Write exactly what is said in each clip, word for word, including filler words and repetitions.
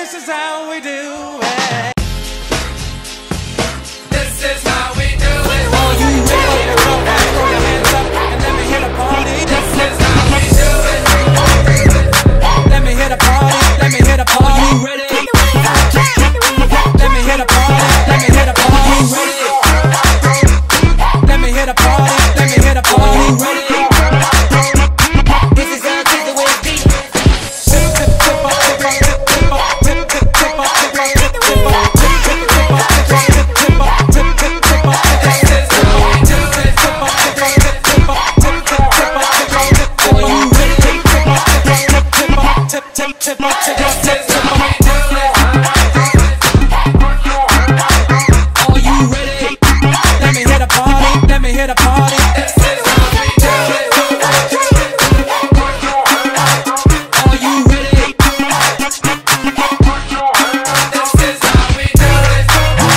This is how we do it. This is how we do it. All you ready to rock out, throw your hands up and let me hit a party. This is how we do it. Let me hit a party. Let me hit a party. Are you ready? Let me hit a party. Let me hit a party. Let me hit a party. Let me hit a party. This is how the way it be. Tip tip tip up, tip up, tip up, tip tip tip up, tip up, tip tip up, tip tip tip up, tip tip up, tip tip tip up. This is how we do it. Tip up, tip up, tip up, tip tip tip up, tip up, tip tip. Are you ready? Tip up, tip up, tip up, tip tip tip up, tip up, tip tip up. Are you ready? Let me hit a party. Let me hit a party. This is how we do it. Are you ready? This is how we do it.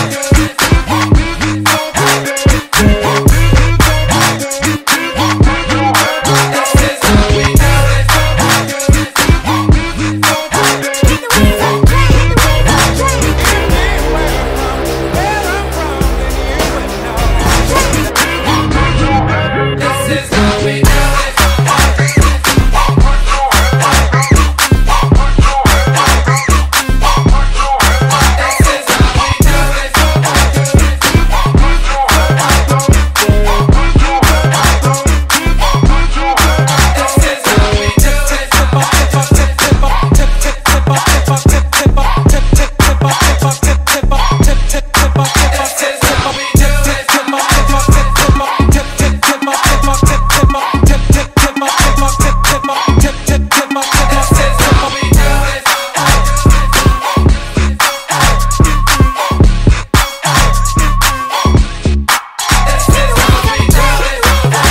This is how we do it. This is how we do it. This is how we do it. This is how we do it. Tip up, tip up, tip tip up, tip tip tip up, tip up, tip tip up, tip tip tip up, tip up, tip tip up, tip tip tip up, tip up, This tip is how we do it. tip up, tip up, tip tip up, tip tip tip up, tip up, tip tip up, tip tip tip up, tip up, tip tip up, tip tip tip up, tip up, This is how we do it. This is how we do it.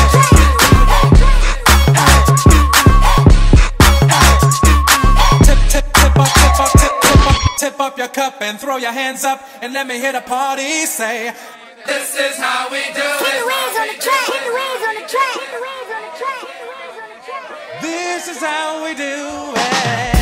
tip tip tip up, tip up, tip tip up, tip up your cup and throw your hands up and let me hit a party. Say, This is how we do Hit the it. waves on the track. Hit the waves on the track. Hit the waves on the track. Hit the waves on the track. this is how we do it.